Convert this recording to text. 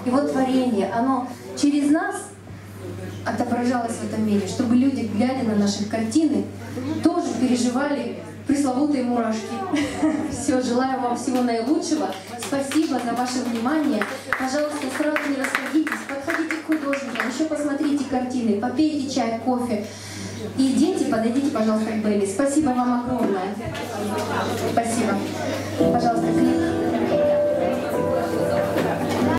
Его творение, оно через нас отображалось в этом мире, чтобы люди, глядя на наши картины, тоже переживали пресловутые мурашки. Все, желаю вам всего наилучшего. Спасибо за ваше внимание. Пожалуйста, сразу не расходитесь, подходите к художникам, еще посмотрите картины, попейте чай, кофе. И дети, подойдите, пожалуйста, к Белли. Спасибо вам огромное. Спасибо. Пожалуйста, клип.